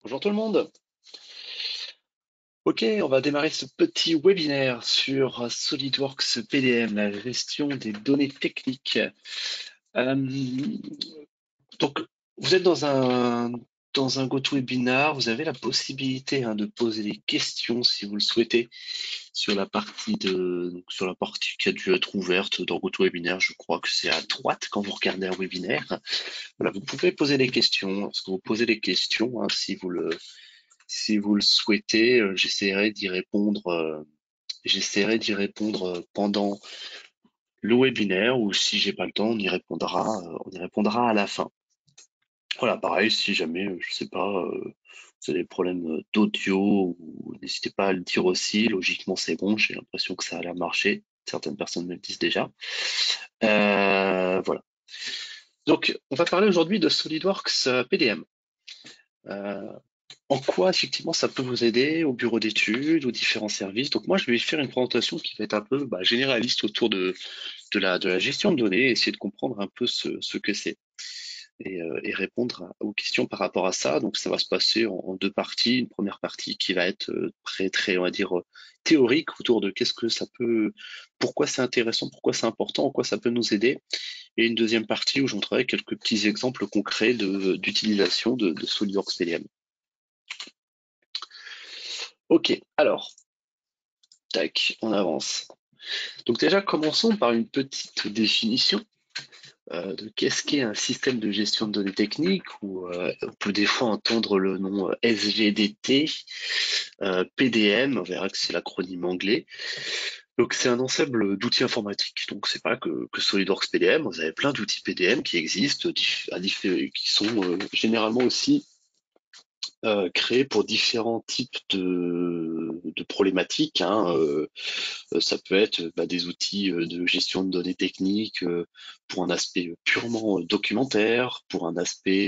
Bonjour tout le monde. Ok, on va démarrer ce petit webinaire sur SolidWorks PDM, la gestion des données techniques. Euh, donc, vous êtes dans un GoToWebinar, vous avez la possibilité de poser des questions si vous le souhaitez sur la partie qui a dû être ouverte dans GoToWebinar. Je crois que c'est à droite quand vous regardez un webinaire. Voilà, vous pouvez poser des questions. Lorsque vous posez des questions, si vous le souhaitez, j'essaierai d'y répondre pendant le webinaire, ou si j'ai pas le temps, on y répondra à la fin. Voilà, pareil, si jamais, je sais pas, vous avez des problèmes d'audio, n'hésitez pas à le dire aussi. Logiquement, c'est bon, j'ai l'impression que ça a l'air marcher. Certaines personnes me le disent déjà. Voilà. Donc, on va parler aujourd'hui de SolidWorks PDM. Euh, En quoi effectivement ça peut vous aider au bureau d'études, aux différents services. Donc moi je vais faire une présentation qui va être un peu généraliste autour de la gestion de données, essayer de comprendre un peu ce que c'est et répondre aux questions par rapport à ça. Donc ça va se passer en deux parties. Une première partie qui va être très très on va dire théorique autour de qu'est-ce que ça peut, pourquoi c'est intéressant, pourquoi c'est important, en quoi ça peut nous aider. Et une deuxième partie où je montrerai quelques petits exemples concrets d'utilisation de SolidWorks PDM. Ok, alors, tac, on avance. Donc déjà, commençons par une petite définition de qu'est-ce qu'est un système de gestion de données techniques, ou on peut des fois entendre le nom SGDT, PDM, on verra que c'est l'acronyme anglais. Donc c'est un ensemble d'outils informatiques. Donc c'est pas que SolidWorks PDM, vous avez plein d'outils PDM qui existent, qui sont généralement aussi créés pour différents types de problématiques. Ça peut être des outils de gestion de données techniques pour un aspect purement documentaire, pour un aspect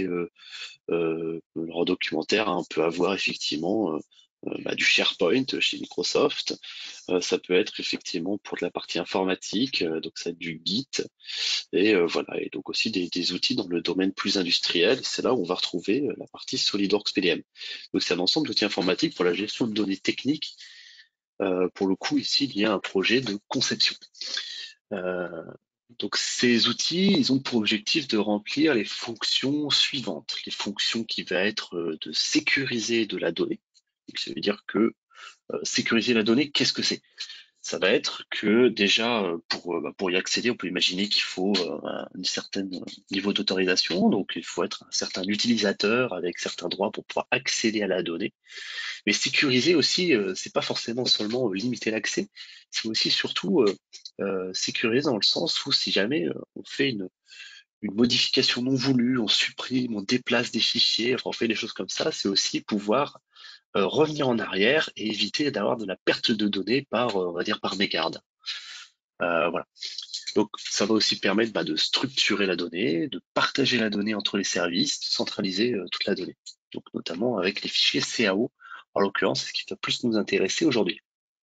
alors documentaire, on peut avoir effectivement du SharePoint chez Microsoft. Ça peut être effectivement pour de la partie informatique, donc ça va être du Git, et voilà, et donc aussi des outils dans le domaine plus industriel. C'est là où on va retrouver la partie SolidWorks PDM. Donc c'est un ensemble d'outils informatiques pour la gestion de données techniques. Pour le coup, ici, il y a un projet de conception. Euh, donc ces outils, ils ont pour objectif de remplir les fonctions suivantes. Les fonctions qui va être de sécuriser de la donnée. Donc, ça veut dire que sécuriser la donnée, qu'est-ce que c'est? Ça va être que déjà, pour y accéder, on peut imaginer qu'il faut un certain niveau d'autorisation. Donc il faut être un certain utilisateur avec certains droits pour pouvoir accéder à la donnée. Mais sécuriser aussi, c'est pas forcément seulement limiter l'accès, c'est aussi surtout sécuriser dans le sens où si jamais on fait une modification non voulue, on supprime, on déplace des fichiers, enfin on fait des choses comme ça, c'est aussi pouvoir revenir en arrière et éviter d'avoir de la perte de données par, on va dire, par mégarde. Voilà. Donc ça va aussi permettre de structurer la donnée, de partager la donnée entre les services, de centraliser toute la donnée. Donc notamment avec les fichiers CAO, en l'occurrence, c'est ce qui va plus nous intéresser aujourd'hui.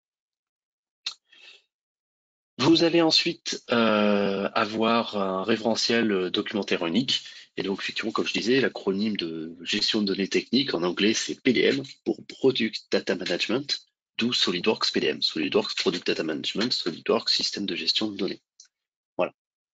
Vous allez ensuite avoir un référentiel documentaire unique. Et donc, effectivement, comme je disais, l'acronyme de gestion de données techniques en anglais, c'est PDM pour Product Data Management, d'où SolidWorks PDM. SolidWorks Product Data Management, SolidWorks Système de gestion de données. Voilà.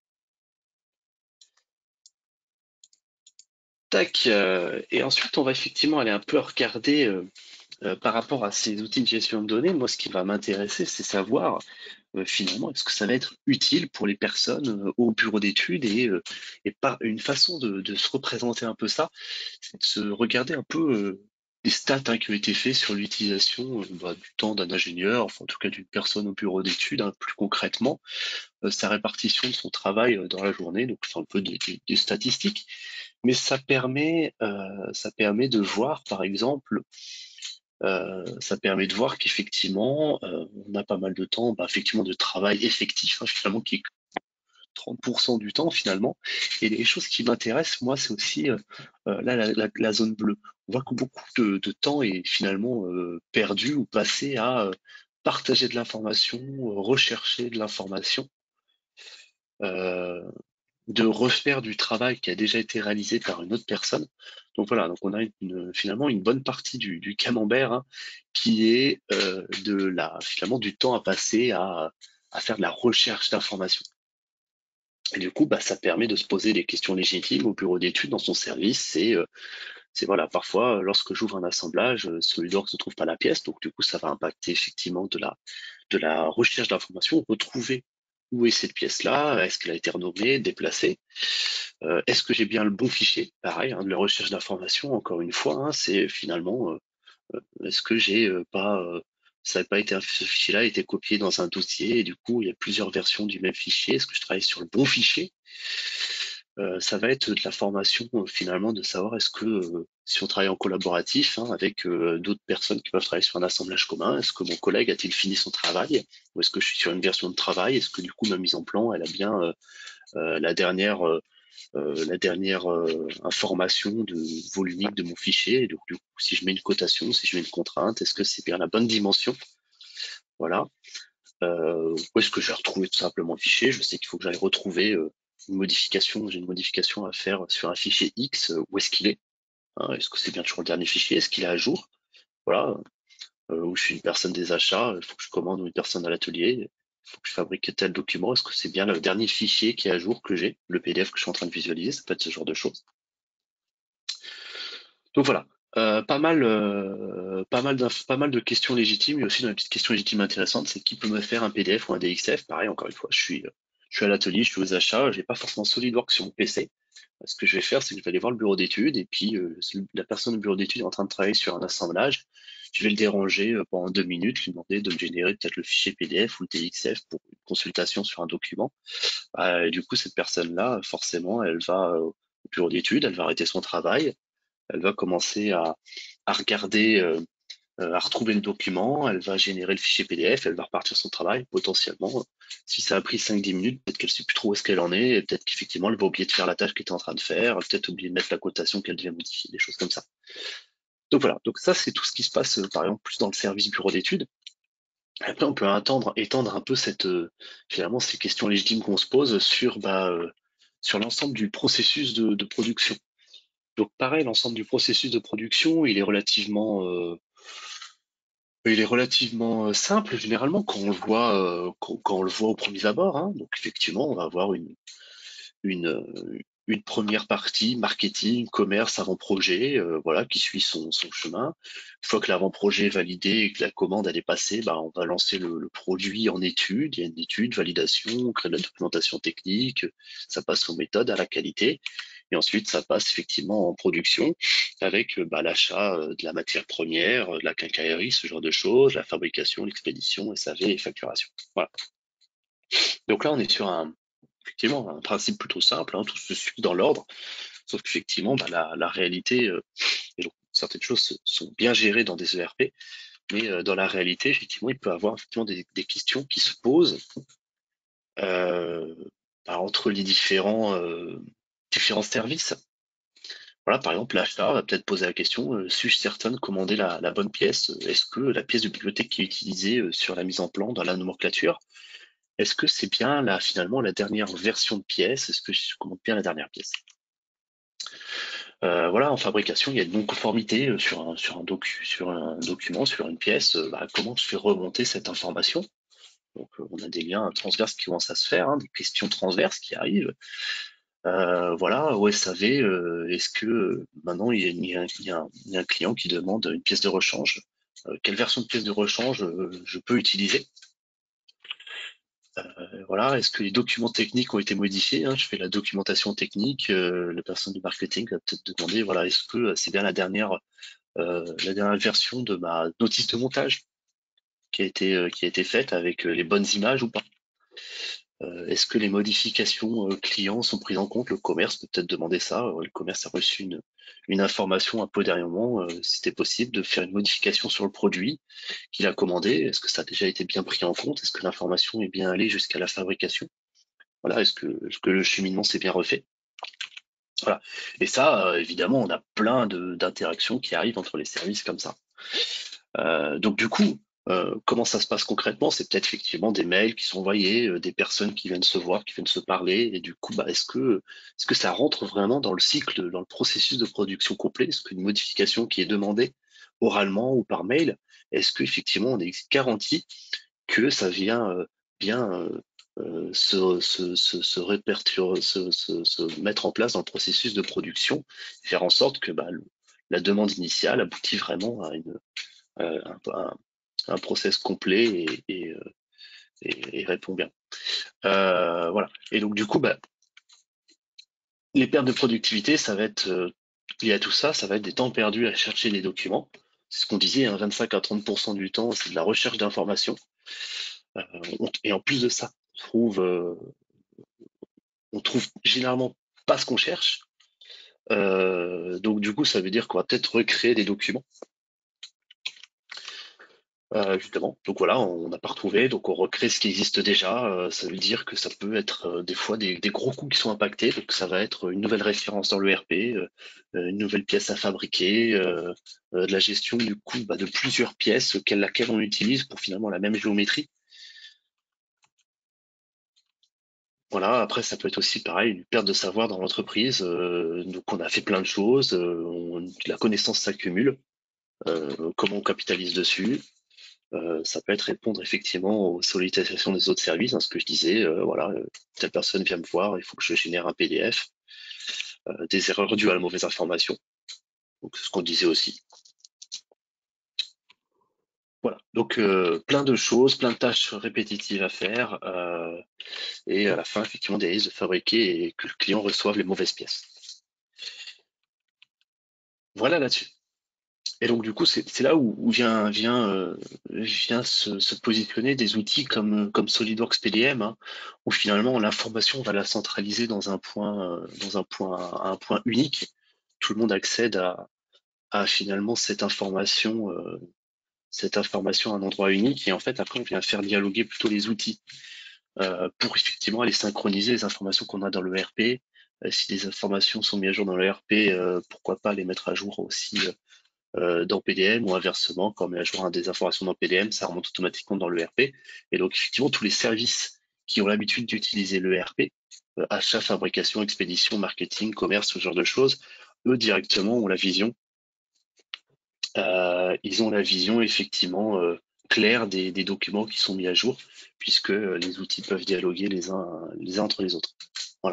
Tac. Et ensuite, on va effectivement aller un peu regarder par rapport à ces outils de gestion de données. Moi, ce qui va m'intéresser, c'est savoir finalement, est-ce que ça va être utile pour les personnes au bureau d'études, et pas une façon de se représenter un peu ça, c'est de se regarder un peu les stats qui ont été faits sur l'utilisation du temps d'un ingénieur, enfin en tout cas d'une personne au bureau d'études, plus concrètement, sa répartition de son travail dans la journée, donc c'est un peu des statistiques, mais ça permet de voir, par exemple, ça permet de voir qu'effectivement, on a pas mal de temps, effectivement, de travail effectif, finalement, qui est 30% du temps, finalement. Et les choses qui m'intéressent, moi, c'est aussi là, la zone bleue. On voit que beaucoup de temps est finalement perdu ou passé à partager de l'information, rechercher de l'information. Euh, de refaire du travail qui a déjà été réalisé par une autre personne. Donc voilà, donc on a finalement une bonne partie du camembert, hein, qui est finalement du temps à passer à faire de la recherche d'informations. Et du coup, bah, ça permet de se poser des questions légitimes au bureau d'études dans son service. C'est voilà, parfois, lorsque j'ouvre un assemblage, SolidWorks ne trouve pas la pièce, donc du coup, ça va impacter effectivement de la recherche d'informations, retrouver où est cette pièce-là, est-ce qu'elle a été renommée, déplacée, est-ce que j'ai bien le bon fichier, pareil, hein, de la recherche d'informations, encore une fois, hein, c'est finalement, est-ce que j'ai pas, ça n'a pas été, ce fichier-là a été copié dans un dossier, et du coup, il y a plusieurs versions du même fichier, est-ce que je travaille sur le bon fichier? Ça va être de la formation finalement de savoir est-ce que si on travaille en collaboratif, hein, avec d'autres personnes qui peuvent travailler sur un assemblage commun, est-ce que mon collègue a-t-il fini son travail ou est-ce que je suis sur une version de travail? Est-ce que du coup ma mise en plan elle a bien la dernière information de volumique de mon fichier? Et donc du coup si je mets une cotation, si je mets une contrainte, est-ce que c'est bien la bonne dimension? Voilà. Où est-ce que j'ai retrouvé tout simplement le fichier? Je sais qu'il faut que j'aille retrouver une modification. J'ai une modification à faire sur un fichier X. Où est-ce qu'il est? Hein, est-ce que c'est bien toujours le dernier fichier? Est-ce qu'il est à jour? Voilà. Où je suis une personne des achats, il faut que je commande une personne à l'atelier. Il faut que je fabrique tel document. Est-ce que c'est bien le dernier fichier qui est à jour que j'ai? Le PDF que je suis en train de visualiser, ça peut être ce genre de choses. Donc voilà. Pas mal de questions légitimes, et aussi dans les petites questions légitimes intéressantes, c'est qui peut me faire un PDF ou un DXF? Pareil, encore une fois, je suis à l'atelier, je suis aux achats, j'ai pas forcément SolidWorks sur mon PC. Ce que je vais faire, c'est que je vais aller voir le bureau d'études, et puis si la personne du bureau d'études est en train de travailler sur un assemblage, je vais le déranger pendant 2 minutes, lui demander de me générer peut-être le fichier PDF ou le DXF pour une consultation sur un document. Et du coup, cette personne-là, forcément, elle va au bureau d'études, elle va arrêter son travail, elle va commencer à regarder, à retrouver le document, elle va générer le fichier PDF, elle va repartir son travail, potentiellement. Si ça a pris 5-10 minutes, peut-être qu'elle sait plus trop où est-ce qu'elle en est, et peut-être qu'effectivement, elle va oublier de faire la tâche qu'elle était en train de faire, peut-être oublier de mettre la cotation qu'elle devait modifier, des choses comme ça. Donc voilà, donc ça, c'est tout ce qui se passe, par exemple, plus dans le service bureau d'études. Après, on peut étendre un peu finalement, ces questions légitimes qu'on se pose sur l'ensemble du processus de production. Donc pareil, l'ensemble du processus de production, il est relativement simple généralement quand on le voit, quand on le voit au premier abord, hein. Donc effectivement, on va avoir une, euh, une première partie marketing, commerce, avant-projet, voilà, qui suit son chemin. Une fois que l'avant-projet est validé et que la commande elle est passée, bah, on va lancer le produit en étude. Il y a une étude, validation, on crée de la documentation technique, ça passe aux méthodes, à la qualité. Et ensuite, ça passe effectivement en production avec bah, l'achat de la matière première, de la quincaillerie, ce genre de choses, la fabrication, l'expédition, SAV et facturation. Voilà. Donc là, on est sur effectivement un principe plutôt simple, hein, tout se suit dans l'ordre, sauf qu'effectivement, bah, la réalité, et donc, certaines choses sont bien gérées dans des ERP, mais dans la réalité, effectivement, il peut y avoir effectivement des questions qui se posent euh, bah, entre les différents services. Voilà, par exemple, l'achat va peut-être poser la question, suis-je certain de commander la bonne pièce? Est-ce que la pièce de bibliothèque qui est utilisée sur la mise en plan dans la nomenclature, est-ce que c'est bien finalement la dernière version de pièce? Est-ce que je commande bien la dernière pièce? Voilà, en fabrication, il y a une non-conformité sur un document, sur une pièce. Bah, comment je fais remonter cette information? Donc, on a des liens transverses qui commencent à se faire, hein, des questions transverses qui arrivent. Voilà, au SAV, est-ce que maintenant il y a un client qui demande une pièce de rechange? Quelle version de pièce de rechange je peux utiliser? Voilà, est-ce que les documents techniques ont été modifiés, hein? Je fais la documentation technique, la personne du marketing va peut-être demander, voilà, est-ce que c'est bien la dernière version de ma notice de montage qui a été faite avec les bonnes images ou pas? Est-ce que les modifications clients sont prises en compte? Le commerce peut peut-être demander ça. Le commerce a reçu une information un peu dernièrement, si c'était possible de faire une modification sur le produit qu'il a commandé. Est-ce que ça a déjà été bien pris en compte? Est-ce que l'information est bien allée jusqu'à la fabrication? Voilà, est-ce que le cheminement s'est bien refait? Voilà. Et ça, évidemment, on a plein d'interactions qui arrivent entre les services comme ça. Donc du coup, Comment ça se passe concrètement? C'est peut-être effectivement des mails qui sont envoyés, des personnes qui viennent se voir, qui viennent se parler, et du coup, bah, est-ce que ça rentre vraiment dans le cycle, dans le processus de production complet? Est-ce qu'une modification qui est demandée oralement ou par mail, est-ce qu'effectivement on est garanti que ça vient bien se mettre en place dans le processus de production, faire en sorte que bah, la demande initiale aboutit vraiment à un process complet et répond bien. Voilà. Et donc du coup, bah, les pertes de productivité, ça va être lié à tout ça, ça va être des temps perdus à chercher les documents. C'est ce qu'on disait, hein, 25 à 30% du temps, c'est de la recherche d'informations. Euh, et en plus de ça, on trouve généralement pas ce qu'on cherche. Donc du coup, ça veut dire qu'on va peut-être recréer des documents, justement. Donc voilà, on n'a pas retrouvé, donc on recrée ce qui existe déjà. Ça veut dire que ça peut être des fois des gros coûts qui sont impactés. Donc ça va être une nouvelle référence dans le RP, une nouvelle pièce à fabriquer, de la gestion du coup bah, de plusieurs pièces, laquelle on utilise pour finalement la même géométrie. Voilà, après ça peut être aussi pareil, une perte de savoir dans l'entreprise. Donc on a fait plein de choses, la connaissance s'accumule, comment on capitalise dessus. Ça peut être répondre effectivement aux sollicitations des autres services, hein, ce que je disais, voilà, telle personne vient me voir, il faut que je génère un PDF, des erreurs dues à la mauvaise information, donc ce qu'on disait aussi. Voilà, donc plein de choses, plein de tâches répétitives à faire, et à la fin, effectivement, des risques de fabriquer et que le client reçoive les mauvaises pièces. Voilà là-dessus. Et donc du coup, c'est là où vient se positionner des outils comme SolidWorks PDM, hein, où finalement l'information, on va la centraliser à un point unique. Tout le monde accède à finalement cette information à un endroit unique. Et en fait, après, on vient faire dialoguer plutôt les outils pour effectivement aller synchroniser les informations qu'on a dans le RP. Si les informations sont mises à jour dans le RP, pourquoi pas les mettre à jour aussi dans PDM ou inversement, quand on met à jour des informations dans PDM, ça remonte automatiquement dans le RP. Et donc, effectivement, tous les services qui ont l'habitude d'utiliser le RP, achat, fabrication, expédition, marketing, commerce, ce genre de choses, eux directement ont la vision. Ils ont la vision effectivement claire des documents qui sont mis à jour, puisque les outils peuvent dialoguer les uns entre les autres. Voilà.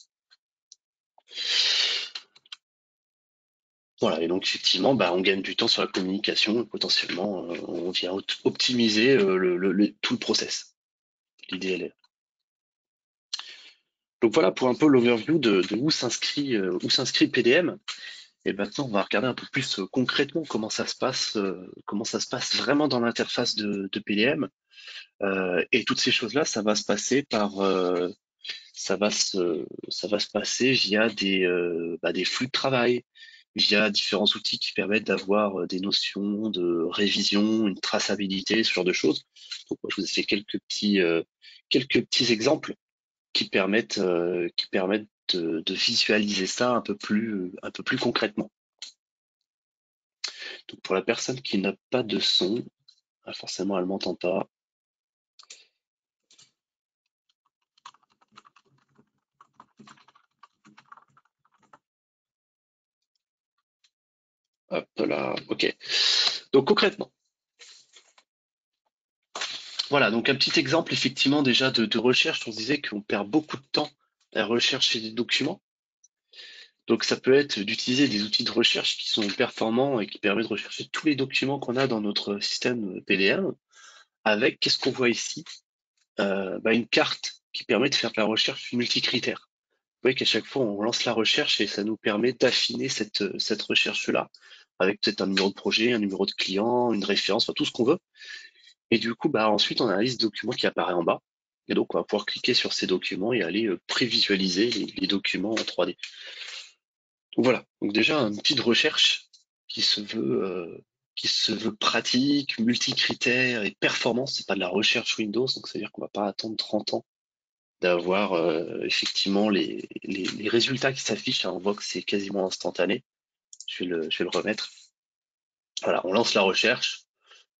Voilà, et donc effectivement, bah, on gagne du temps sur la communication, et potentiellement, on vient optimiser tout le process. L'idée, elle est. Donc voilà pour un peu l'overview de où s'inscrit PDM. Et maintenant, on va regarder un peu plus concrètement comment ça se passe vraiment dans l'interface de PDM. Et toutes ces choses-là, ça va se passer via des flux de travail, via différents outils qui permettent d'avoir des notions de révision, une traçabilité, ce genre de choses. Donc, moi, je vous ai fait quelques petits exemples qui permettent de visualiser ça un peu plus concrètement. Donc, pour la personne qui n'a pas de son, forcément, elle m'entend pas. Hop là, ok. Donc, concrètement, voilà, donc un petit exemple effectivement déjà de recherche. On se disait qu'on perd beaucoup de temps à rechercher des documents. Donc ça peut être d'utiliser des outils de recherche qui sont performants et qui permettent de rechercher tous les documents qu'on a dans notre système PDM avec, qu'est-ce qu'on voit ici? Bah, une carte qui permet de faire de la recherche multicritère. Vous voyez qu'à chaque fois on lance la recherche et ça nous permet d'affiner cette recherche-là avec peut-être un numéro de projet, un numéro de client, une référence, enfin tout ce qu'on veut. Et du coup, bah, ensuite, on a la liste de documents qui apparaît en bas. Et donc, on va pouvoir cliquer sur ces documents et aller prévisualiser les documents en 3D. Donc voilà. Donc déjà, un outil de recherche qui se veut, euh, qui se veut pratique, multicritère et performance. C'est pas de la recherche Windows, donc c'est-à-dire qu'on va pas attendre 30 ans d'avoir effectivement les résultats qui s'affichent. On voit que c'est quasiment instantané. Je vais le remettre. Voilà, on lance la recherche.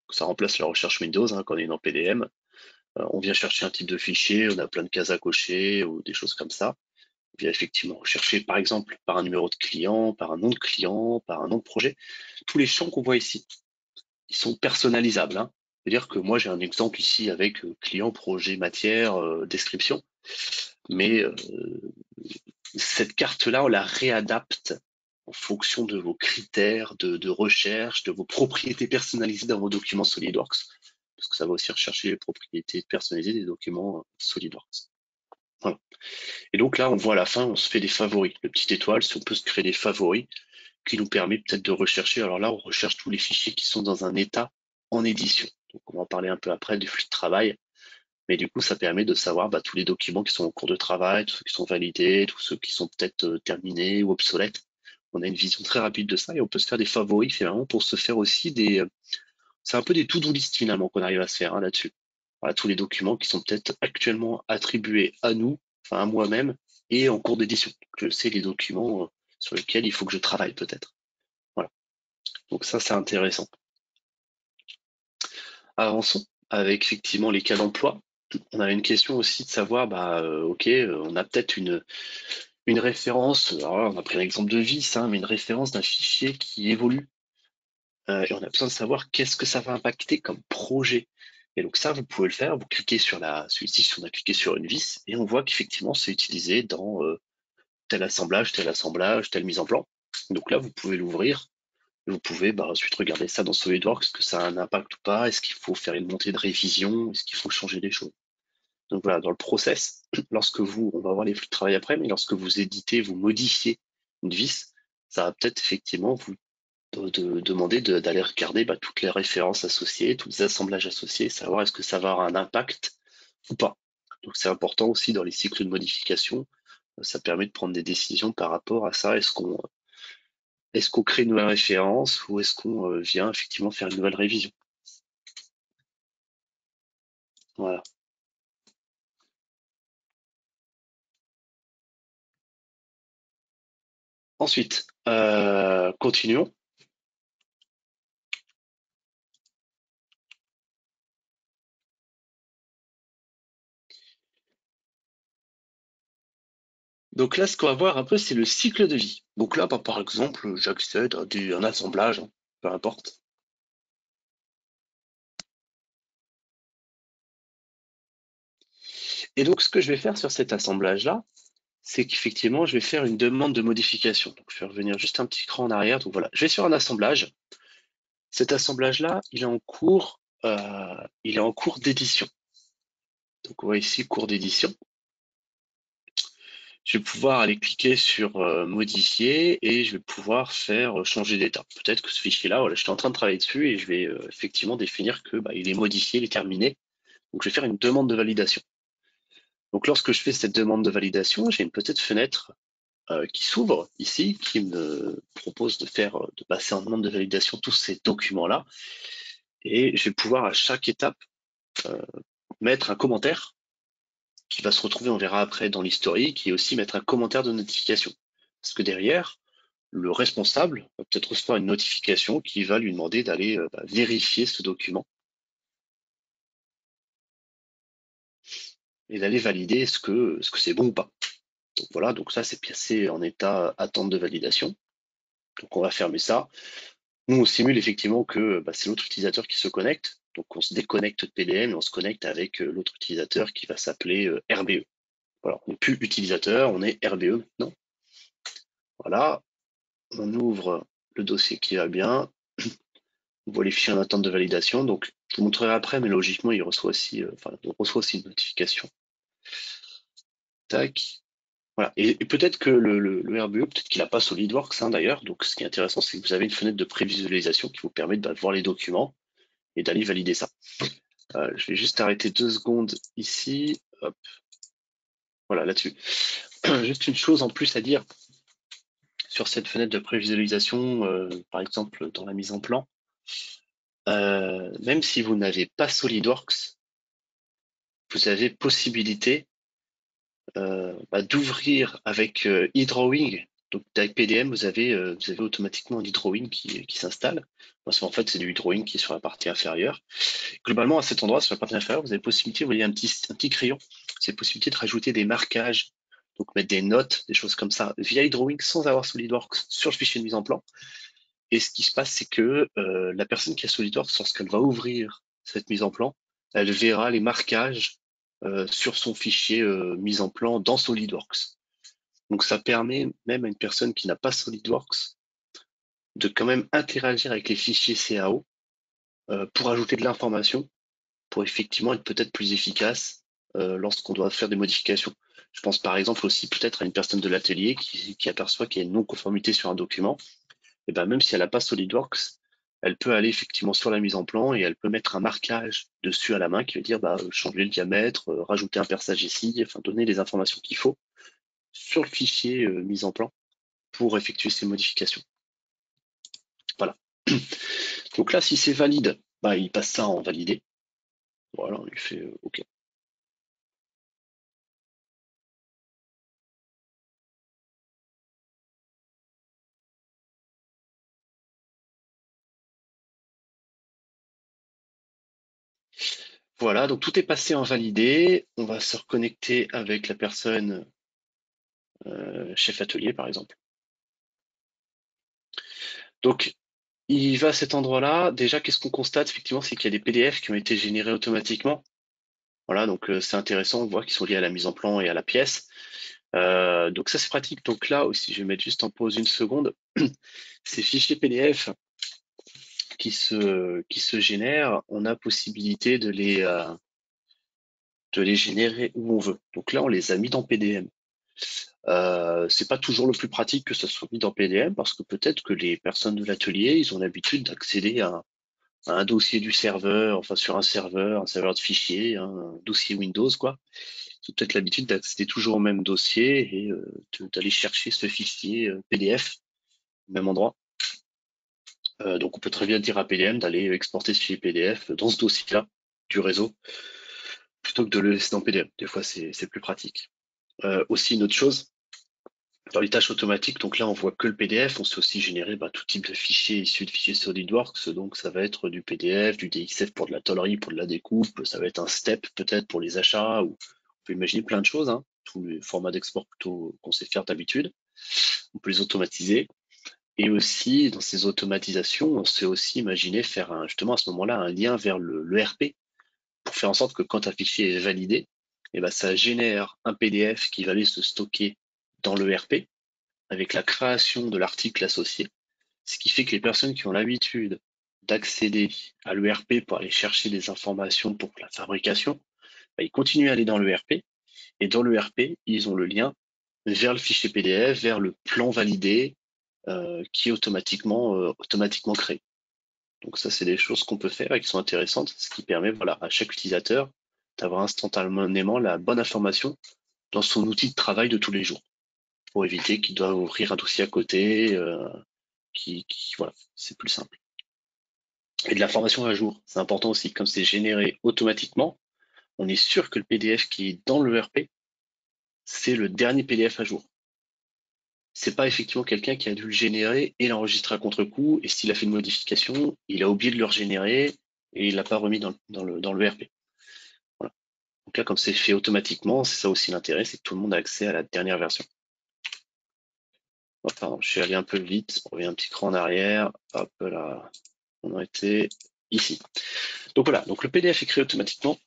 Ça remplace la recherche Windows, hein, quand on est dans PDM. On vient chercher un type de fichier, on a plein de cases à cocher ou des choses comme ça. On vient effectivement rechercher, par exemple, par un numéro de client, par un nom de client, par un nom de projet. Tous les champs qu'on voit ici, ils sont personnalisables, hein. C'est-à-dire que moi, j'ai un exemple ici avec client, projet, matière, description. Mais cette carte-là, on la réadapte en fonction de vos critères de recherche, de vos propriétés personnalisées dans vos documents SolidWorks. Parce que ça va aussi rechercher les propriétés personnalisées des documents SolidWorks. Voilà. Et donc là, on voit à la fin, on se fait des favoris. Le petit étoile, si on peut se créer des favoris qui nous permet peut-être de rechercher. Alors là, on recherche tous les fichiers qui sont dans un état en édition. Donc on va en parler un peu après du flux de travail. Mais du coup, ça permet de savoir tous les documents qui sont en cours de travail, tous ceux qui sont validés, tous ceux qui sont peut-être terminés ou obsolètes. On a une vision très rapide de ça et on peut se faire des favoris finalement pour se faire aussi des. C'est un peu des to-do list finalement qu'on arrive à se faire, hein, là-dessus. Voilà, tous les documents qui sont peut-être actuellement attribués à nous, enfin à moi-même, et en cours d'édition. Je sais les documents sur lesquels il faut que je travaille peut-être. Voilà. Donc ça, c'est intéressant. Avançons avec effectivement les cas d'emploi. On a une question aussi de savoir, ok, on a peut-être une référence, alors là, on a pris l'exemple de vis, hein, mais une référence d'un fichier qui évolue. Et on a besoin de savoir qu'est-ce que ça va impacter comme projet. Et donc ça, vous pouvez le faire, vous cliquez sur celui-ci, on a cliqué sur une vis, et on voit qu'effectivement, c'est utilisé dans tel assemblage, telle mise en plan. Donc là, vous pouvez l'ouvrir. Vous pouvez ensuite regarder ça dans SolidWorks, est-ce que ça a un impact ou pas, est-ce qu'il faut faire une montée de révision, est-ce qu'il faut changer des choses. Donc voilà, dans le process, on va voir les flux de travail après, mais lorsque vous éditez, vous modifiez une vis, ça va peut-être effectivement vous demander d'aller regarder toutes les références associées, tous les assemblages associés, savoir est-ce que ça va avoir un impact ou pas. Donc c'est important aussi dans les cycles de modification, ça permet de prendre des décisions par rapport à ça. Est-ce qu'on crée une nouvelle référence ou est-ce qu'on vient effectivement faire une nouvelle révision? Voilà. Ensuite, continuons. Donc là, ce qu'on va voir un peu, c'est le cycle de vie. Donc là, par exemple, j'accède à un assemblage, hein, peu importe. Et donc, ce que je vais faire sur cet assemblage-là, c'est qu'effectivement, je vais faire une demande de modification. Donc, je vais revenir juste un petit cran en arrière. Donc voilà, je vais sur un assemblage. Cet assemblage-là, il est en cours d'édition. Donc, on voit ici cours d'édition. Je vais pouvoir aller cliquer sur modifier et je vais pouvoir faire changer d'état. Peut-être que ce fichier-là, voilà, j'étais en train de travailler dessus et je vais effectivement définir que il est modifié, il est terminé. Donc, je vais faire une demande de validation. Donc, lorsque je fais cette demande de validation, j'ai une petite fenêtre qui s'ouvre ici, qui me propose de passer en demande de validation tous ces documents-là. Et je vais pouvoir à chaque étape euh, mettre un commentaire qui va se retrouver, on verra après dans l'historique, et aussi mettre un commentaire de notification. Parce que derrière, le responsable va peut-être recevoir une notification qui va lui demander d'aller vérifier ce document et d'aller valider ce que c'est bon ou pas. Donc voilà, donc ça c'est placé en état attente de validation. Donc on va fermer ça. Nous, on simule effectivement que c'est l'autre utilisateur qui se connecte. Donc, on se déconnecte de PDM et on se connecte avec l'autre utilisateur qui va s'appeler RBE. Voilà, on n'est plus utilisateur, on est RBE maintenant. Voilà, on ouvre le dossier qui va bien. On voit les fichiers en attente de validation. Donc, je vous montrerai après, mais logiquement, on reçoit aussi une notification. Tac. Voilà. Et peut-être que le RBE, peut-être qu'il n'a pas SolidWorks, hein, d'ailleurs. Donc, ce qui est intéressant, c'est que vous avez une fenêtre de prévisualisation qui vous permet de voir les documents et d'aller valider ça. Je vais juste arrêter 2 secondes ici. Hop. Voilà, là-dessus. Juste une chose en plus à dire sur cette fenêtre de prévisualisation, par exemple dans la mise en plan. Même si vous n'avez pas SolidWorks, vous avez possibilité d'ouvrir avec eDrawing Donc avec PDM, vous avez automatiquement un drawing qui s'installe, parce qu'en fait c'est du drawing qui est sur la partie inférieure. Globalement, à cet endroit, sur la partie inférieure, vous avez possibilité, vous voyez un petit crayon, c'est possibilité de rajouter des marquages, donc mettre des notes, des choses comme ça, via drawing sans avoir SolidWorks sur le fichier de mise en plan. Et ce qui se passe, c'est que la personne qui a SolidWorks, lorsqu'elle va ouvrir cette mise en plan, elle verra les marquages sur son fichier mise en plan dans SolidWorks. Donc ça permet même à une personne qui n'a pas SolidWorks de quand même interagir avec les fichiers CAO pour ajouter de l'information, pour effectivement être peut-être plus efficace lorsqu'on doit faire des modifications. Je pense par exemple aussi peut-être à une personne de l'atelier qui aperçoit qu'il y a une non-conformité sur un document. Et ben même si elle n'a pas SolidWorks, elle peut aller effectivement sur la mise en plan et elle peut mettre un marquage dessus à la main qui veut dire changer le diamètre, rajouter un perçage ici, enfin donner les informations qu'il faut sur le fichier mise en plan pour effectuer ces modifications. Voilà. Donc là, si c'est valide, il passe ça en validé. Voilà, on lui fait OK. Voilà, donc tout est passé en validé. On va se reconnecter avec la personne chef atelier, par exemple. Donc, il va à cet endroit-là. Déjà, qu'est-ce qu'on constate effectivement, c'est qu'il y a des PDF qui ont été générés automatiquement. Voilà, donc c'est intéressant, on voit qu'ils sont liés à la mise en plan et à la pièce. Donc ça, c'est pratique. Donc là aussi, je vais mettre juste en pause une seconde. Ces fichiers PDF qui se génèrent, on a possibilité de les générer où on veut. Donc là, on les a mis dans PDM. C'est pas toujours le plus pratique que ça soit mis dans PDM parce que peut-être que les personnes de l'atelier, ils ont l'habitude d'accéder à un dossier du serveur, enfin sur un serveur de fichiers, hein, un dossier Windows, quoi. Ils ont peut-être l'habitude d'accéder toujours au même dossier et d'aller chercher ce fichier PDF au même endroit. Donc on peut très bien dire à PDM d'aller exporter ce fichier PDF dans ce dossier-là du réseau plutôt que de le laisser dans PDM. Des fois, c'est plus pratique. Aussi, une autre chose, dans les tâches automatiques, donc là, on voit que le PDF. On sait aussi générer tout type de fichiers issus de fichiers SolidWorks. Donc, ça va être du PDF, du DXF pour de la tôlerie, pour de la découpe. Ça va être un step peut-être pour les achats. Ou on peut imaginer plein de choses. Hein, tous les formats d'export plutôt qu'on sait faire d'habitude. On peut les automatiser. Et aussi, dans ces automatisations, on sait aussi imaginer faire justement à ce moment-là un lien vers le RP pour faire en sorte que quand un fichier est validé, ça génère un PDF qui va aller se stocker dans le RP avec la création de l'article associé, ce qui fait que les personnes qui ont l'habitude d'accéder à l'ERP pour aller chercher des informations pour la fabrication, ils continuent à aller dans l'ERP et dans l'ERP, ils ont le lien vers le fichier PDF, vers le plan validé qui est automatiquement créé. Donc ça, c'est des choses qu'on peut faire et qui sont intéressantes, ce qui permet à chaque utilisateur d'avoir instantanément la bonne information dans son outil de travail de tous les jours, pour éviter qu'il doive ouvrir un dossier à côté, voilà, c'est plus simple. Et de la formation à jour, c'est important aussi, comme c'est généré automatiquement, on est sûr que le PDF qui est dans l'ERP, c'est le dernier PDF à jour. C'est pas effectivement quelqu'un qui a dû le générer et l'enregistrer à contre-coup, et s'il a fait une modification, il a oublié de le régénérer et il l'a pas remis dans le RP. Voilà. Donc là, comme c'est fait automatiquement, c'est ça aussi l'intérêt, c'est que tout le monde a accès à la dernière version. Oh, pardon, je suis allé un peu vite, on revient un petit cran en arrière. Hop là, on a été ici. Donc voilà, donc le PDF est créé automatiquement.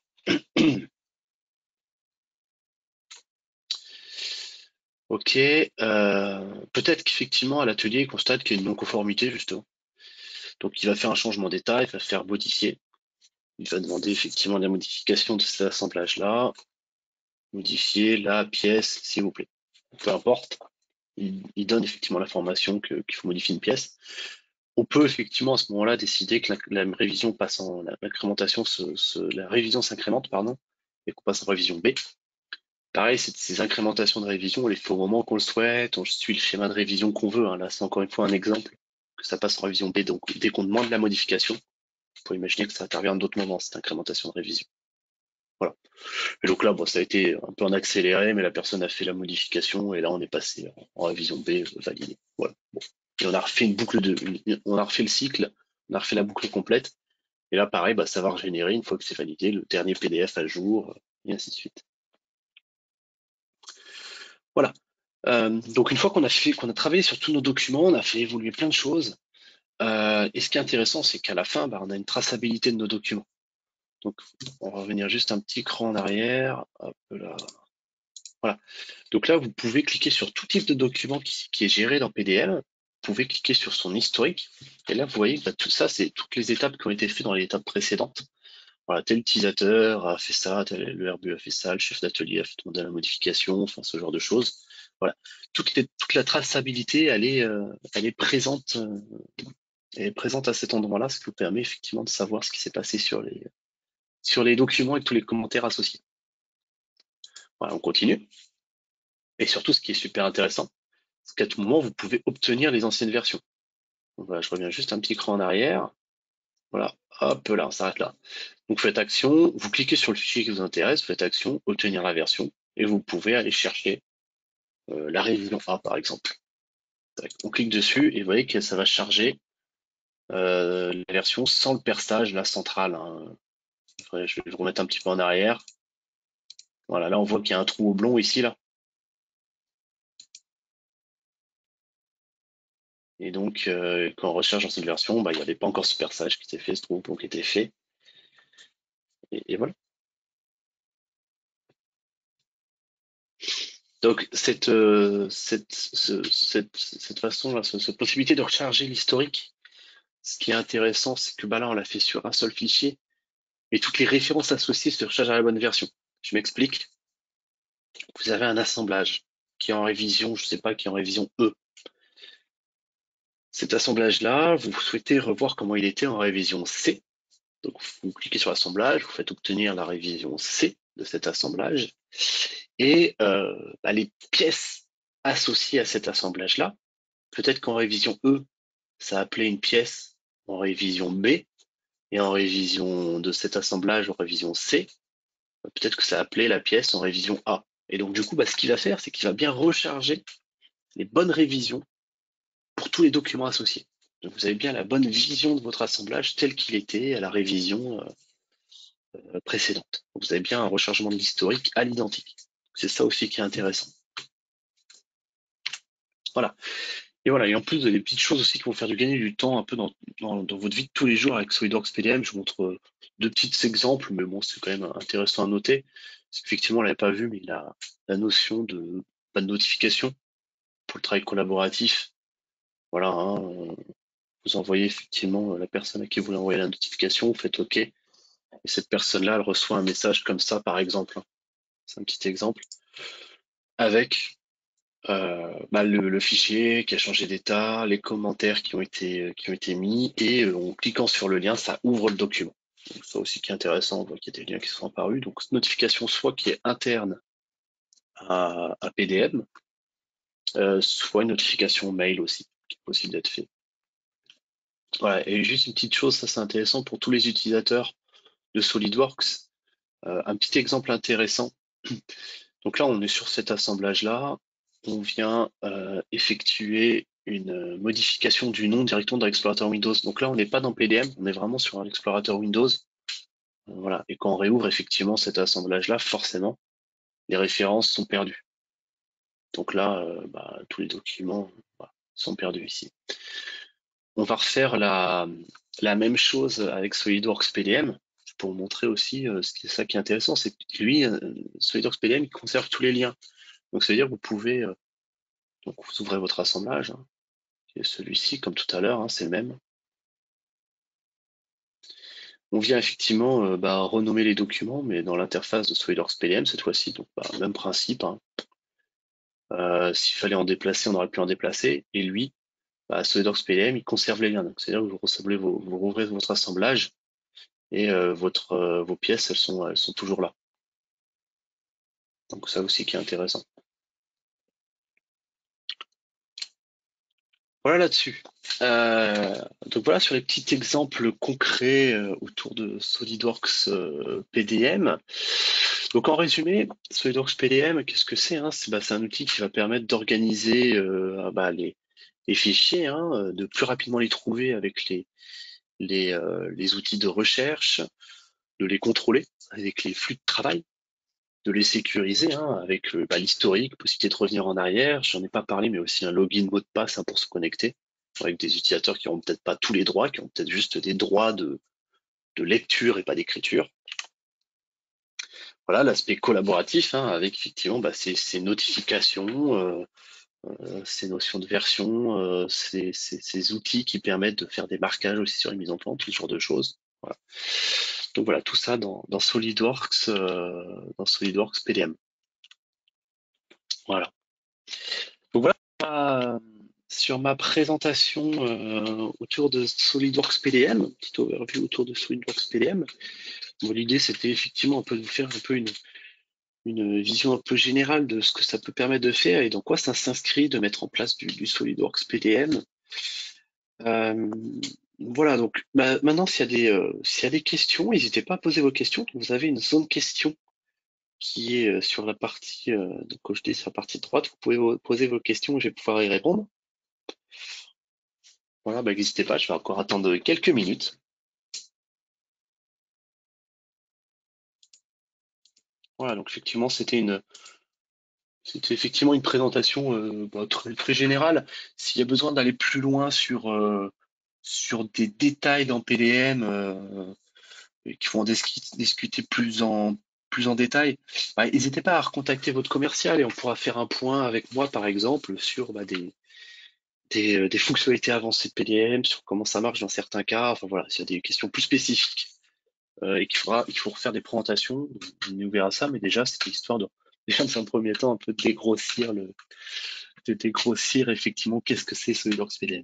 Ok, peut-être qu'effectivement à l'atelier il constate qu'il y a une non-conformité justement. Donc il va faire un changement d'état, il va faire modifier. Il va demander effectivement la modification de cet assemblage-là. Modifier la pièce, s'il vous plaît. Peu importe, il donne effectivement l'information qu'il faut modifier une pièce. On peut effectivement à ce moment-là décider que la révision passe en l'incrémentation, la révision s'incrémente, pardon, et qu'on passe en révision B. Pareil, ces incrémentations de révision, on les fait au moment qu'on le souhaite, on suit le schéma de révision qu'on veut. Hein. Là, c'est encore une fois un exemple que ça passe en révision B. Donc, dès qu'on demande la modification, il faut imaginer que ça intervient à d'autres moments, cette incrémentation de révision. Voilà. Et donc là, bon, ça a été un peu en accéléré, mais la personne a fait la modification et là, on est passé en révision B validée. Voilà. Bon. Et on a refait on a refait le cycle, on a refait la boucle complète. Et là, pareil, bah, ça va régénérer une fois que c'est validé le dernier PDF à jour, et ainsi de suite. Voilà. Donc une fois qu'on a travaillé sur tous nos documents, on a fait évoluer plein de choses. Et ce qui est intéressant, c'est qu'à la fin, bah, on a une traçabilité de nos documents. Donc, on va revenir juste un petit cran en arrière. Hop là. Voilà. Donc là, vous pouvez cliquer sur tout type de document qui est géré dans PDM. Vous pouvez cliquer sur son historique. Et là, vous voyez que bah, tout ça, c'est toutes les étapes qui ont été faites dans les étapes précédentes. Voilà, tel utilisateur a fait ça, le RBE a fait ça, le chef d'atelier a fait demander la modification, enfin ce genre de choses. Voilà. Toute la traçabilité, elle est présente à cet endroit-là, ce qui vous permet effectivement de savoir ce qui s'est passé sur les documents et tous les commentaires associés. Voilà, on continue. Et surtout, ce qui est super intéressant, c'est qu'à tout moment, vous pouvez obtenir les anciennes versions. Donc voilà, je reviens juste un petit cran en arrière. Voilà, hop là, on s'arrête là. Donc faites action, vous cliquez sur le fichier qui vous intéresse, faites action, obtenir la version, et vous pouvez aller chercher la révision A par exemple. On clique dessus et vous voyez que ça va charger la version sans le perçage, la centrale, hein. Je vais vous remettre un petit peu en arrière. Voilà, là on voit qu'il y a un trou oblong ici, là. Et donc, quand on recherche dans cette version, bah, il n'y avait pas encore ce perçage qui s'est fait, ce trou oblong qui était fait. Et voilà. Donc, cette façon-là, cette possibilité de recharger l'historique, ce qui est intéressant, c'est que bah, là, on l'a fait sur un seul fichier, et toutes les références associées se rechargent à la bonne version. Je m'explique. Vous avez un assemblage qui est en révision, je ne sais pas, qui est en révision E. Cet assemblage-là, vous souhaitez revoir comment il était en révision C. Donc, vous cliquez sur assemblage, vous faites obtenir la révision C de cet assemblage. Et bah, les pièces associées à cet assemblage-là, peut-être qu'en révision E, ça appelait une pièce en révision B, et en révision de cet assemblage en révision C, peut-être que ça appelait la pièce en révision A. Et donc du coup, bah, ce qu'il va faire, c'est qu'il va bien recharger les bonnes révisions pour tous les documents associés. Donc vous avez bien la bonne vision de votre assemblage tel qu'il était à la révision précédente. Donc, vous avez bien un rechargement de l'historique à l'identique. C'est ça aussi qui est intéressant. Voilà. Et voilà, et en plus, vous avez des petites choses aussi qui vont faire du gagner du temps un peu dans votre vie de tous les jours avec SolidWorks PDM. Je vous montre deux petits exemples, mais bon, c'est quand même intéressant à noter. Parce qu'effectivement, on l'avait pas vu, mais la notion de pas de notification pour le travail collaboratif. Voilà, hein, vous envoyez effectivement la personne à qui vous voulez envoyer la notification, vous faites OK, et cette personne-là, elle reçoit un message comme ça, par exemple, hein. C'est un petit exemple, avec bah, le fichier qui a changé d'état, les commentaires qui ont été mis, et en cliquant sur le lien, ça ouvre le document. Donc, ça aussi qui est intéressant, on voit qu'il y a des liens qui sont apparus. Donc cette notification soit qui est interne à PDM, soit une notification mail aussi, qui est possible d'être fait. Voilà, et juste une petite chose, ça c'est intéressant pour tous les utilisateurs de SolidWorks. Un petit exemple intéressant. Donc là, on est sur cet assemblage-là. On vient effectuer une modification du nom directement dans l'explorateur Windows. Donc là, on n'est pas dans PDM, on est vraiment sur un explorateur Windows. Voilà. Et quand on réouvre effectivement cet assemblage-là, forcément, les références sont perdues. Donc là, bah, tous les documents voilà, sont perdus ici. On va refaire la même chose avec SolidWorks PDM pour montrer aussi ça qui est intéressant, c'est que lui, SolidWorks PDM, il conserve tous les liens. Donc ça veut dire que vous pouvez, donc vous ouvrez votre assemblage, hein, qui est celui-ci, comme tout à l'heure, hein, c'est le même. On vient effectivement bah, renommer les documents, mais dans l'interface de SolidWorks PDM cette fois-ci, donc bah, même principe, hein. S'il fallait en déplacer, on aurait pu en déplacer, et lui, bah, SolidWorks PDM, il conserve les liens. Donc c'est-à-dire que vous rouvrez votre assemblage, et vos pièces, elles sont toujours là. Donc ça aussi qui est intéressant. Voilà là-dessus. Donc voilà sur les petits exemples concrets autour de SolidWorks PDM. Donc en résumé, SolidWorks PDM, qu'est-ce que c'est, hein? C'est un outil qui va permettre d'organiser les fichiers, hein, de plus rapidement les trouver avec les outils de recherche, de les contrôler avec les flux de travail, de les sécuriser hein, avec l'historique, possibilité de revenir en arrière. J'en ai pas parlé, mais aussi un login mot de passe hein, pour se connecter avec des utilisateurs qui n'auront peut-être pas tous les droits, qui ont peut-être juste des droits de lecture et pas d'écriture. Voilà l'aspect collaboratif hein, avec effectivement ces notifications, ces notions de version, ces outils qui permettent de faire des marquages aussi sur les mises en plante, tout ce genre de choses. Voilà. Donc voilà, tout ça dans SolidWorks PDM. Voilà. Donc voilà sur ma présentation autour de SolidWorks PDM, petite overview autour de SolidWorks PDM. Bon, l'idée c'était effectivement un peu de vous faire un peu une vision un peu générale de ce que ça peut permettre de faire et dans quoi ça s'inscrit de mettre en place du SolidWorks PDM. Euh, voilà, donc maintenant s'il y a des questions, n'hésitez pas à poser vos questions. Vous avez une zone questions qui est sur la partie, donc comme je dis, sur la partie droite, vous pouvez poser vos questions et je vais pouvoir y répondre. Voilà, n'hésitez pas, je vais encore attendre quelques minutes. Voilà, donc effectivement, c'était effectivement une présentation très, très générale. S'il y a besoin d'aller plus loin sur des détails dans PDM et qu'il faut en discuter plus en détail, n'hésitez pas à recontacter votre commercial et on pourra faire un point avec moi, par exemple, sur des fonctionnalités avancées de PDM, sur comment ça marche dans certains cas. Enfin voilà, s'il y a des questions plus spécifiques et qu'il faut refaire des présentations, on nous verra ça, mais déjà, c'était histoire déjà dans un premier temps, un peu de dégrossir effectivement qu'est-ce que c'est SolidWorks PDM.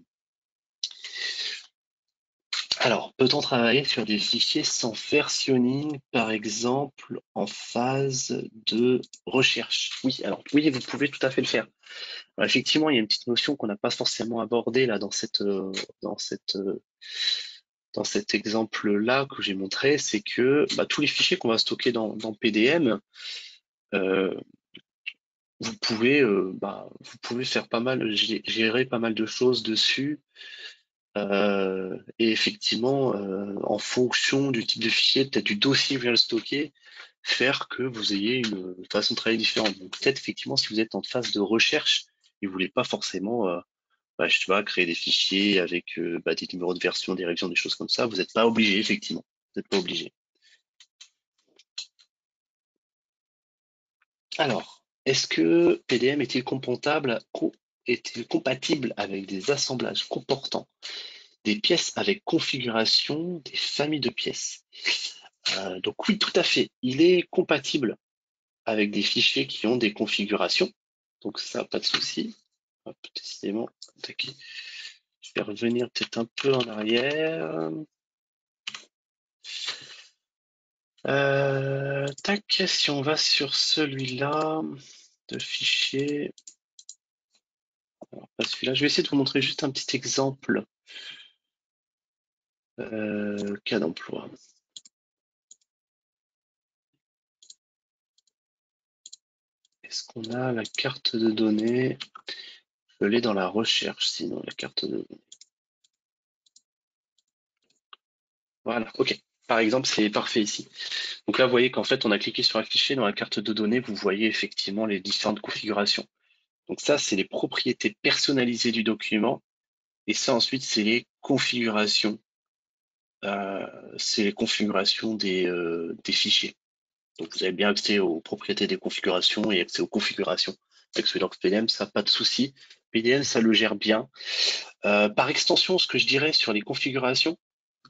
Alors, peut-on travailler sur des fichiers sans versionning, par exemple, en phase de recherche? Oui, alors oui, vous pouvez tout à fait le faire. Alors, effectivement, il y a une petite notion qu'on n'a pas forcément abordée là dans dans cet exemple-là que j'ai montré, c'est que tous les fichiers qu'on va stocker dans PDM, euh, vous pouvez faire pas mal, gérer pas mal de choses dessus. Et effectivement, en fonction du type de fichier, peut-être du dossier que vous allez le stocker, faire que vous ayez une façon de travailler différente. Donc peut-être effectivement, si vous êtes en phase de recherche et vous voulez pas forcément, je sais pas, créer des fichiers avec des numéros de version, des révisions, des choses comme ça, vous n'êtes pas obligé, effectivement. Vous n'êtes pas obligé. Alors, est-ce que PDM est-il compatible avec des assemblages comportant des pièces avec configuration des familles de pièces? Donc oui, tout à fait. Il est compatible avec des fichiers qui ont des configurations. Donc ça, pas de souci. Hop, décidément, tac. Je vais revenir peut-être un peu en arrière. Tac, si on va sur celui-là de fichier, alors pas celui-là, je vais essayer de vous montrer juste un petit exemple cas d'emploi. Est-ce qu'on a la carte de données? Je l'ai dans la recherche, sinon la carte de données. Voilà, ok. Par exemple, c'est parfait ici. Donc là, vous voyez qu'en fait, on a cliqué sur un fichier dans la carte de données, vous voyez effectivement les différentes configurations. Donc ça, c'est les propriétés personnalisées du document. Et ça, ensuite, c'est les configurations des fichiers. Donc vous avez bien accès aux propriétés des configurations et accès aux configurations avec SolidWorks PDM, ça, pas de souci. PDM, ça le gère bien. Par extension, ce que je dirais sur les configurations,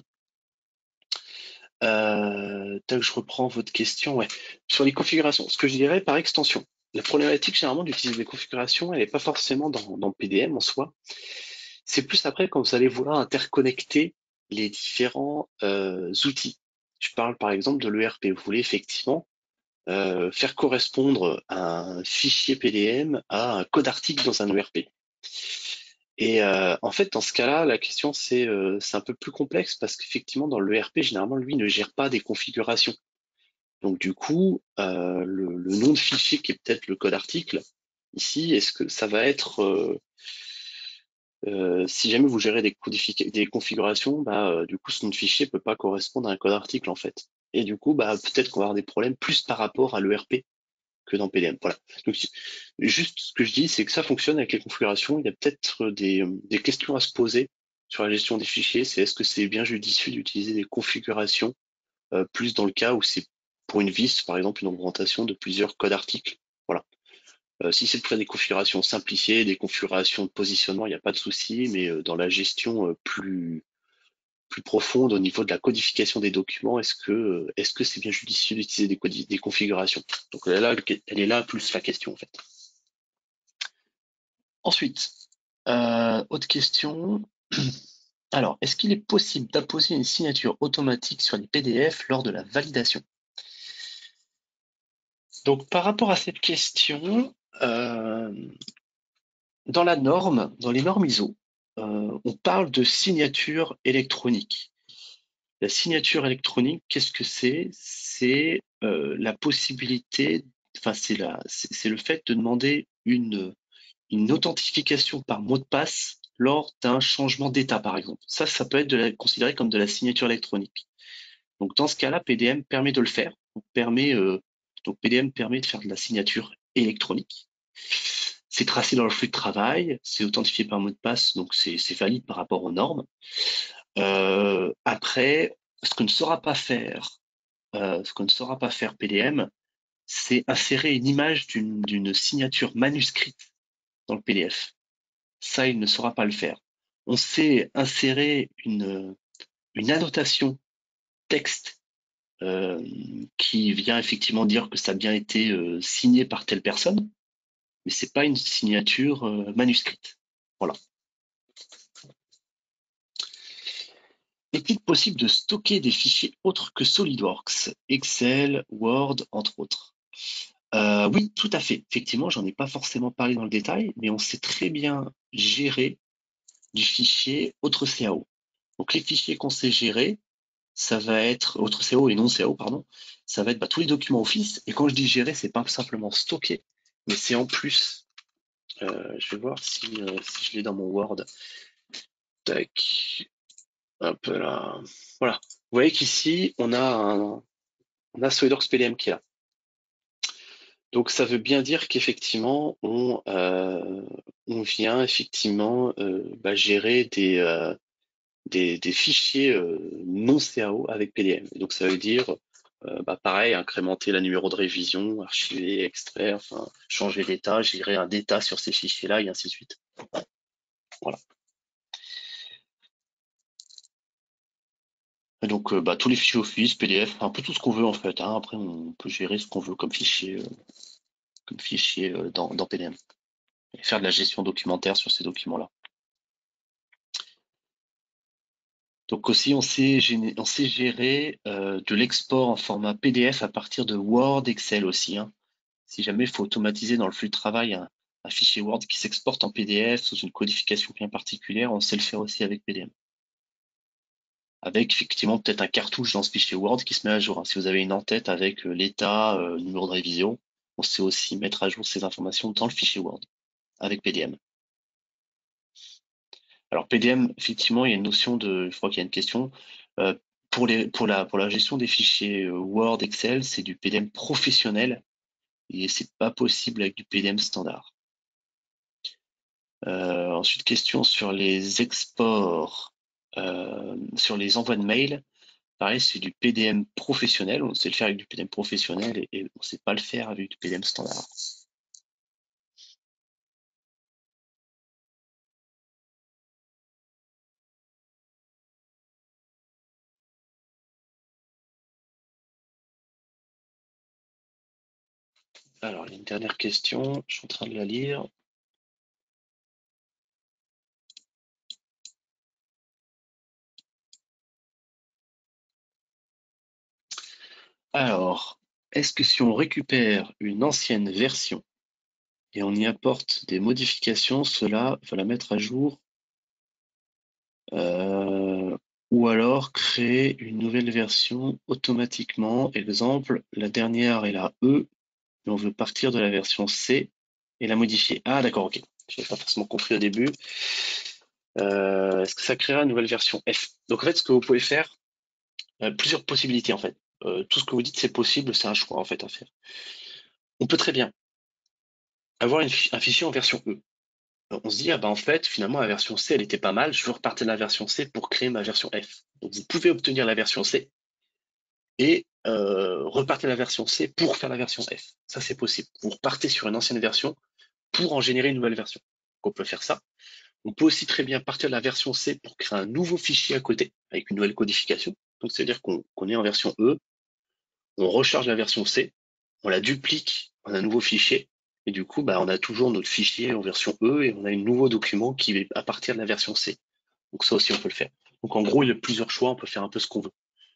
tel que je reprends votre question, ouais. Sur les configurations, ce que je dirais par extension, la problématique généralement d'utiliser des configurations, elle n'est pas forcément dans PDM en soi. C'est plus après quand vous allez vouloir interconnecter les différents outils. Je parle par exemple de l'ERP. Vous voulez effectivement faire correspondre un fichier PDM à un code article dans un ERP. Et en fait, dans ce cas-là, la question c'est un peu plus complexe parce qu'effectivement, dans l'ERP, généralement, lui ne gère pas des configurations. Donc du coup, le nom de fichier qui est peut-être le code article, ici, est-ce que ça va être si jamais vous gérez des configurations, bah, du coup, ce nom de fichier peut pas correspondre à un code article en fait. Et du coup, bah, peut-être qu'on va avoir des problèmes plus par rapport à l'ERP que dans PDM. Voilà. Donc, juste ce que je dis, c'est que ça fonctionne avec les configurations. Il y a peut-être des questions à se poser sur la gestion des fichiers. C'est est-ce que c'est bien judicieux d'utiliser des configurations, plus dans le cas où c'est pour une vis, par exemple, une augmentation de plusieurs codes articles. Voilà. Si c'est pour des configurations simplifiées, des configurations de positionnement, il n'y a pas de souci, mais dans la gestion plus profonde au niveau de la codification des documents, est-ce que c'est bien judicieux d'utiliser des configurations? Donc là, elle est là plus la question en fait. Ensuite, autre question. Alors, est-ce qu'il est possible d'apposer une signature automatique sur les PDF lors de la validation? Donc, par rapport à cette question, dans les normes ISO, on parle de signature électronique. La signature électronique, qu'est-ce que c'est? C'est la possibilité, enfin c'est le fait de demander une authentification par mot de passe lors d'un changement d'état, par exemple. Ça peut être considéré comme de la signature électronique. Donc dans ce cas-là, PDM permet de le faire. Donc PDM permet de faire de la signature électronique. C'est tracé dans le flux de travail, c'est authentifié par mot de passe, donc c'est valide par rapport aux normes. Après, ce que ne saura pas faire, PDM, c'est insérer une image d'une signature manuscrite dans le PDF. Ça, il ne saura pas le faire. On sait insérer une annotation texte qui vient effectivement dire que ça a bien été signé par telle personne, mais c'est pas une signature manuscrite. Voilà. Est-il possible de stocker des fichiers autres que SolidWorks, Excel, Word, entre autres? Oui, tout à fait. Effectivement, j'en ai pas forcément parlé dans le détail, mais on sait très bien gérer du fichier autre CAO. Donc les fichiers qu'on sait gérer, ça va être autre CAO et non CAO, pardon. Ça va être tous les documents Office. Et quand je dis gérer, c'est pas simplement stocker, mais c'est en plus. Je vais voir si je l'ai dans mon Word. Tac. Hop là. Voilà. Vous voyez qu'ici, on a SolidWorks PDM qui est là. Donc ça veut bien dire qu'effectivement, on vient effectivement gérer des fichiers non CAO avec PDM. Et donc ça veut dire, pareil, incrémenter la numéro de révision, archiver, extraire, enfin, changer d'état, gérer un d'état sur ces fichiers-là, et ainsi de suite. Voilà. Et donc tous les fichiers Office, PDF, un peu tout ce qu'on veut en fait, hein. Après, on peut gérer ce qu'on veut comme fichier dans PDM. Et faire de la gestion documentaire sur ces documents-là. Donc aussi, on sait gérer de l'export en format PDF à partir de Word, Excel aussi, hein. Si jamais il faut automatiser dans le flux de travail un fichier Word qui s'exporte en PDF sous une codification bien particulière, on sait le faire aussi avec PDM. Avec effectivement peut-être un cartouche dans ce fichier Word qui se met à jour, hein. Si vous avez une en-tête avec l'état, numéro de révision, on sait aussi mettre à jour ces informations dans le fichier Word avec PDM. Alors PDM, effectivement, il y a une notion de, je crois qu'il y a une question. Euh, pour la gestion des fichiers Word, Excel, c'est du PDM professionnel et c'est pas possible avec du PDM standard. Ensuite, question sur les exports, sur les envois de mail. Pareil, c'est du PDM professionnel. On sait le faire avec du PDM professionnel et on ne sait pas le faire avec du PDM standard. Alors, il y a une dernière question. Je suis en train de la lire. Alors, est-ce que si on récupère une ancienne version et on y apporte des modifications, cela va la mettre à jour Euh, ou alors créer une nouvelle version automatiquement. Exemple, la dernière est la E, et on veut partir de la version C et la modifier. Ah d'accord, ok. Je n'avais pas forcément compris au début. Est-ce que ça créera une nouvelle version F? Donc en fait, ce que vous pouvez faire, plusieurs possibilités en fait. Tout ce que vous dites, c'est possible, c'est un choix en fait à faire. On peut très bien avoir un fichier en version E. On se dit, ah ben en fait, finalement, la version C, elle était pas mal, je veux repartir de la version C pour créer ma version F. Donc vous pouvez obtenir la version C et repartir de la version C pour faire la version F. Ça, c'est possible. Vous repartez sur une ancienne version pour en générer une nouvelle version. Donc, on peut faire ça. On peut aussi très bien partir de la version C pour créer un nouveau fichier à côté avec une nouvelle codification. Donc, c'est-à-dire qu'on est en version E, on recharge la version C, on la duplique en un nouveau fichier, et du coup, bah, on a toujours notre fichier en version E et on a un nouveau document qui est à partir de la version C. Donc ça aussi, on peut le faire. Donc en gros, il y a plusieurs choix, on peut faire un peu ce qu'on veut.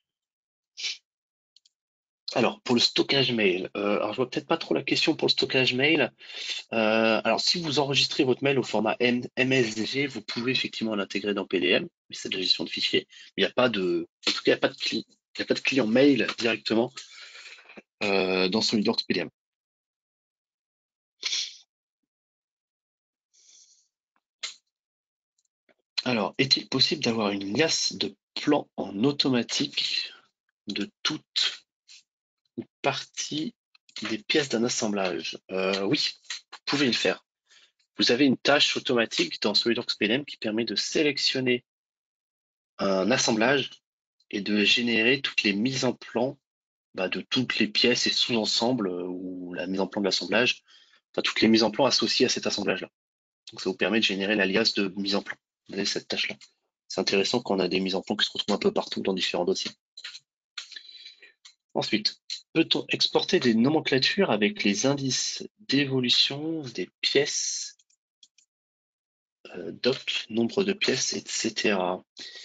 Alors, pour le stockage mail, alors je vois peut-être pas trop la question pour le stockage mail. Alors, si vous enregistrez votre mail au format MSG, vous pouvez effectivement l'intégrer dans PDM, mais c'est de la gestion de fichiers. Il n'y a pas de, en tout cas, il n'y a pas de client, il n'y a pas de client mail directement dans SolidWorks PDM. Alors, est-il possible d'avoir une liasse de plans en automatique de toute ou partie des pièces d'un assemblage? Oui, vous pouvez le faire. Vous avez une tâche automatique dans SolidWorks PLM qui permet de sélectionner un assemblage et de générer toutes les mises en plan de toutes les pièces et sous-ensembles ou la mise en plan de l'assemblage, enfin toutes les mises en plan associées à cet assemblage-là. Donc ça vous permet de générer l'alias de mise en plan. Vous avez cette tâche-là. C'est intéressant quand on a des mises en plan qui se retrouvent un peu partout dans différents dossiers. Ensuite, peut-on exporter des nomenclatures avec les indices d'évolution des pièces, doc, nombre de pièces, etc.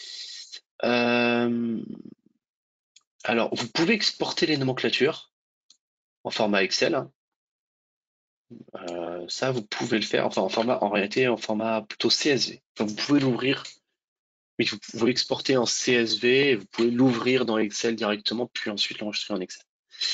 Euh, alors, vous pouvez exporter les nomenclatures en format Excel, hein. Ça, vous pouvez le faire, enfin en réalité, en format plutôt CSV. Enfin, vous pouvez l'ouvrir, oui, vous l'exportez en CSV, et vous pouvez l'ouvrir dans Excel directement, puis ensuite l'enregistrer en Excel.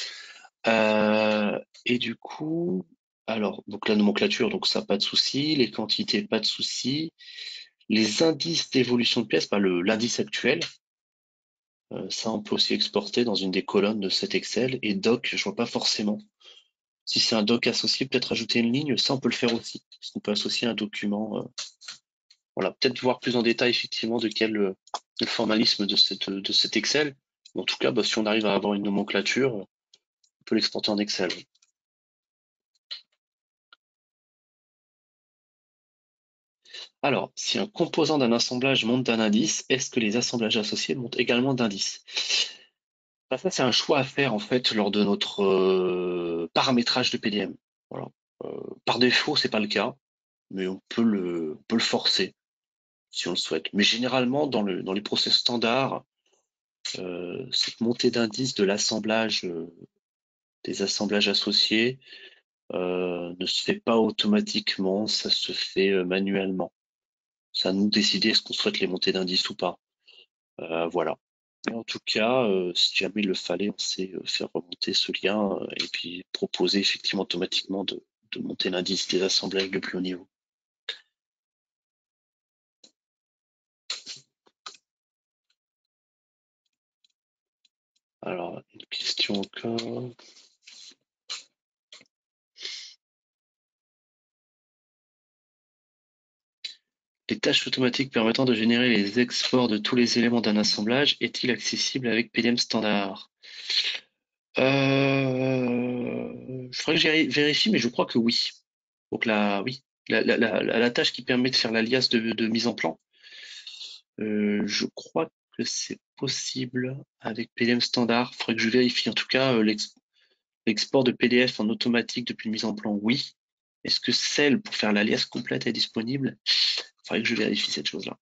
Et du coup, alors, donc la nomenclature, donc ça, pas de souci. Les quantités, pas de souci. Les indices d'évolution de pièces, l'indice actuel, ça, on peut aussi exporter dans une des colonnes de cet Excel. Et doc, je vois pas forcément. Si c'est un doc associé, peut-être ajouter une ligne, ça, on peut le faire aussi. Parce qu'on peut associer un document. Voilà, peut-être voir plus en détail, effectivement, de quel le formalisme de cet Excel. Mais en tout cas, si on arrive à avoir une nomenclature, on peut l'exporter en Excel. Alors, si un composant d'un assemblage monte d'un indice, est-ce que les assemblages associés montent également d'indices? Ça, c'est un choix à faire en fait lors de notre paramétrage de PDM. Voilà. Par défaut, c'est pas le cas, mais on peut le forcer si on le souhaite. Mais généralement, dans les process standards, cette montée d'indices de l'assemblage, des assemblages associés, ne se fait pas automatiquement, ça se fait manuellement. C'est à nous de décider est-ce qu'on souhaite les montées d'indices ou pas. Voilà. Mais en tout cas, si jamais il le fallait, on sait faire remonter ce lien et puis proposer effectivement automatiquement de monter l'indice des assemblages de plus haut niveau. Alors, une question encore. Les tâches automatiques permettant de générer les exports de tous les éléments d'un assemblage est-il accessible avec PDM standard? Je ferais que vérifie, mais je crois que oui. Donc là, oui, la tâche qui permet de faire l'alias de mise en plan, je crois que c'est possible avec PDM standard. Il faudrait que je vérifie. En tout cas, l'export de PDF en automatique depuis mise en plan, oui. Est-ce que celle pour faire l'alias complète est disponible? Il faudrait que je vérifie cette chose-là.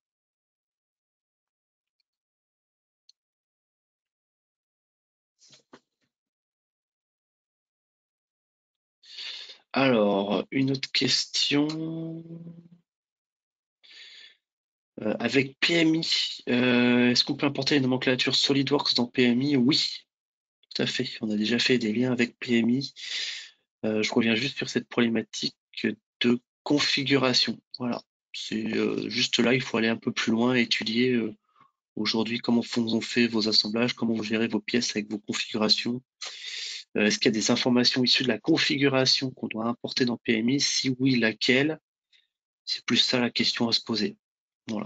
Alors, une autre question. Avec PMI, est-ce qu'on peut importer les nomenclatures SolidWorks dans PMI? Oui, tout à fait. On a déjà fait des liens avec PMI. Je reviens juste sur cette problématique de configuration. Voilà. C'est juste là, il faut aller un peu plus loin et étudier aujourd'hui comment on fait vos assemblages, comment vous gérez vos pièces avec vos configurations. Est-ce qu'il y a des informations issues de la configuration qu'on doit importer dans PMI? Si oui, laquelle? C'est plus ça la question à se poser. Voilà.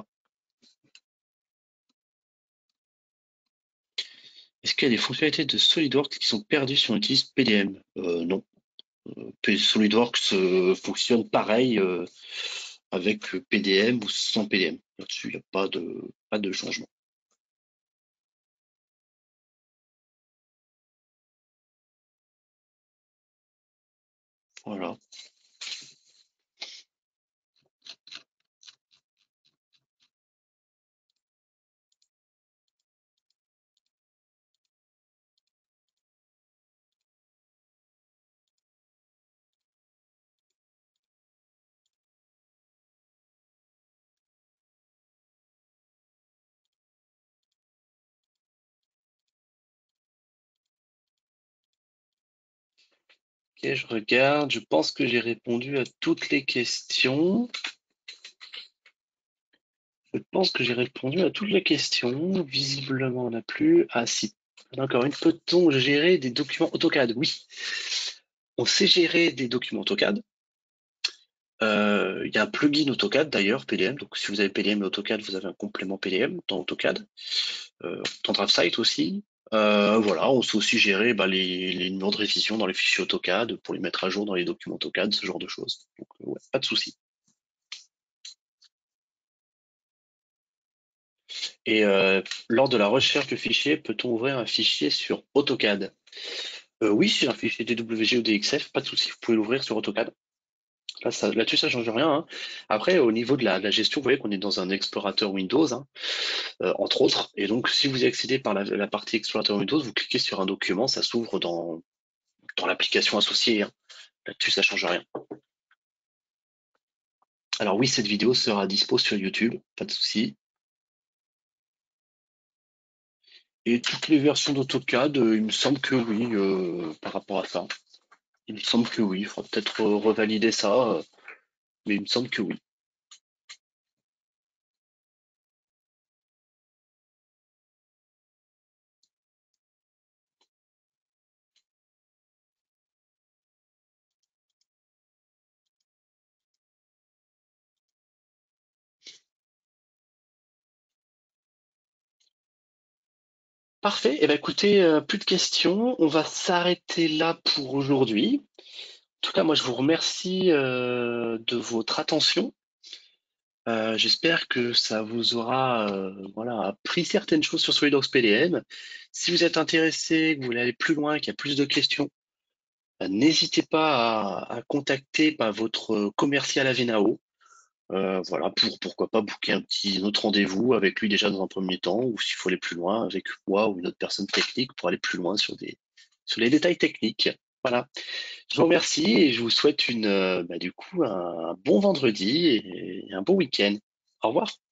Est-ce qu'il y a des fonctionnalités de SolidWorks qui sont perdues si on utilise PDM? Non. SolidWorks fonctionne pareil avec PDM ou sans PDM. Là-dessus, il n'y a pas de changement. Voilà. Ok, je regarde. Je pense que j'ai répondu à toutes les questions. Je pense que j'ai répondu à toutes les questions. Visiblement, on n'a plus. Ah si. Encore une. Peut-on gérer des documents AutoCAD? Oui. On sait gérer des documents AutoCAD. Il y a un plugin AutoCAD d'ailleurs, PDM. Donc si vous avez PDM et AutoCAD, vous avez un complément PDM dans AutoCAD. Dans DriveSite aussi. Voilà, on sait aussi gérer les numéros de révision dans les fichiers AutoCAD pour les mettre à jour dans les documents AutoCAD, ce genre de choses. Donc ouais, pas de souci. Et lors de la recherche de fichiers, peut-on ouvrir un fichier sur AutoCAD? Oui, c'est un fichier DWG ou DXF, pas de souci, vous pouvez l'ouvrir sur AutoCAD. Là-dessus, ça change rien, hein. Après, au niveau de la gestion, vous voyez qu'on est dans un explorateur Windows, hein, entre autres. Et donc, si vous y accédez par la partie explorateur Windows, vous cliquez sur un document, ça s'ouvre dans l'application associée, hein. Là-dessus, ça change rien. Alors oui, cette vidéo sera dispo sur YouTube, pas de souci. Et toutes les versions d'AutoCAD, il me semble que oui, par rapport à ça. Il me semble que oui, il faudra peut-être revalider ça, mais il me semble que oui. Parfait, eh ben écoutez, plus de questions, on va s'arrêter là pour aujourd'hui. En tout cas, moi je vous remercie de votre attention. J'espère que ça vous aura voilà, appris certaines choses sur SolidWorks PDM. Si vous êtes intéressé, que vous voulez aller plus loin, qu'il y a plus de questions, n'hésitez pas à contacter votre commercial Avenao. Voilà, pourquoi pas booker un autre rendez-vous avec lui déjà dans un premier temps, ou s'il faut aller plus loin avec moi ou une autre personne technique pour aller plus loin sur les détails techniques. Voilà. Je vous remercie et je vous souhaite du coup un bon vendredi et un bon week-end. Au revoir.